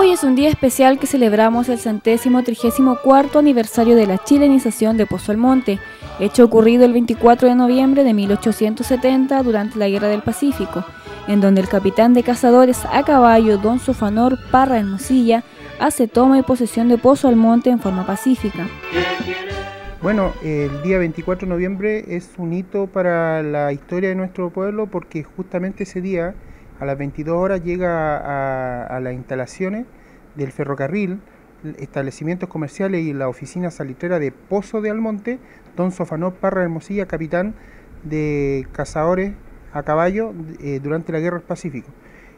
Hoy es un día especial que celebramos el 134º aniversario de la chilenización de Pozo Almonte, hecho ocurrido el 24 de noviembre de 1870 durante la Guerra del Pacífico, en donde el capitán de cazadores a caballo Don Sofanor Parra Hermosilla hace toma y posesión de Pozo Almonte en forma pacífica. Bueno, el día 24 de noviembre es un hito para la historia de nuestro pueblo porque justamente ese día, a las 22 horas, llega a las instalaciones del ferrocarril, establecimientos comerciales y la oficina salitrera de Pozo de Almonte, Don Sofanor Parra Hermosilla, capitán de cazadores a caballo durante la Guerra del Pacífico.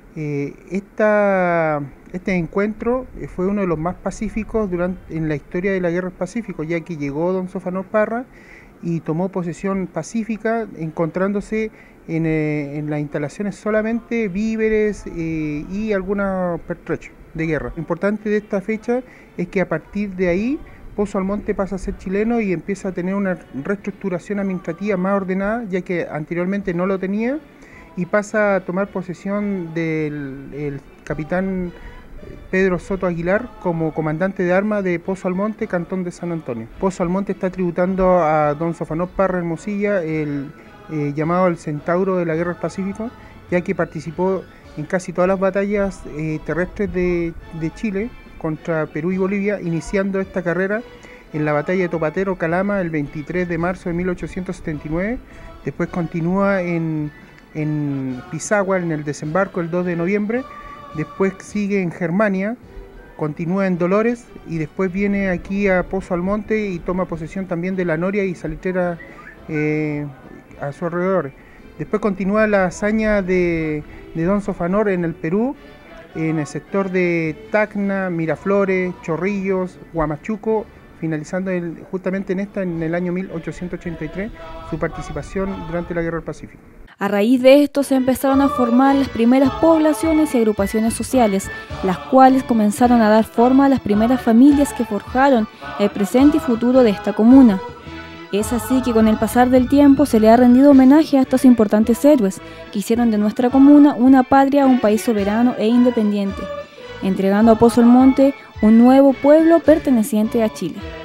Este encuentro fue uno de los más pacíficos en la historia de la Guerra del Pacífico, ya que llegó Don Sofanor Parra y tomó posesión pacífica, encontrándose en las instalaciones solamente víveres y algunos pertrechos de guerra. Lo importante de esta fecha es que a partir de ahí Pozo Almonte pasa a ser chileno y empieza a tener una reestructuración administrativa más ordenada, ya que anteriormente no lo tenía, y pasa a tomar posesión del capitán Pedro Soto Aguilar como comandante de armas de Pozo Almonte, Cantón de San Antonio. Pozo Almonte está tributando a Don Sofanor Parra Hermosilla, llamado el Centauro de la Guerra del Pacífico, ya que participó en casi todas las batallas terrestres de Chile contra Perú y Bolivia, iniciando esta carrera en la batalla de Topatero Calama el 23 de marzo de 1879, después continúa en Pisagua, en el desembarco el 2 de noviembre, después sigue en Germania, continúa en Dolores y después viene aquí a Pozo Almonte y toma posesión también de la noria y salitrera a su alrededor. Después continúa la hazaña de Don Sofanor en el Perú, en el sector de Tacna, Miraflores, Chorrillos, Huamachuco, finalizando justamente en el año 1883 su participación durante la Guerra del Pacífico. A raíz de esto se empezaron a formar las primeras poblaciones y agrupaciones sociales, las cuales comenzaron a dar forma a las primeras familias que forjaron el presente y futuro de esta comuna. Es así que con el pasar del tiempo se le ha rendido homenaje a estos importantes héroes que hicieron de nuestra comuna una patria, un país soberano e independiente, entregando a Pozo Almonte un nuevo pueblo perteneciente a Chile.